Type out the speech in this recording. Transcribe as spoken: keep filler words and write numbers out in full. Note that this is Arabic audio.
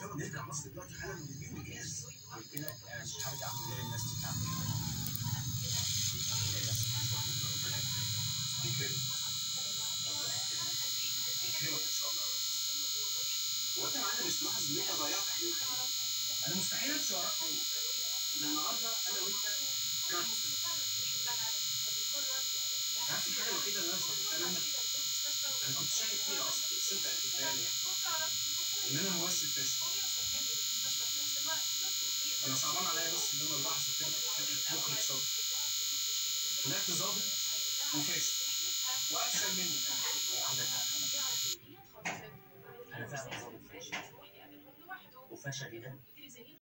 يلا نرجع مصر دلوقتي حالا ونجيب الجهاز. قلت لك انا مش هرجع من غير الناس بتاعتي. يكرمك يكرمك ان شاء الله. هو انت معانا مش ملاحظ ان انت ضيعت حلم حياتك؟ انا مستحيل امشي وراك تاني. من النهارده انا وانت جاتس. عارف الحاجه الوحيده اللي انا استفدتها منك؟ انا كنت شايف فيها اصلا بس انت قفلتها لي، ان انا ممثل فاشل. انا صعبان عليا بس ان انا اللحظه كده كنت مخرج شاطر، طلعت ظابط وفاشل وافشل مني كمان. عندك حق، انا فعلا ظابط فاشل، وفشلي ده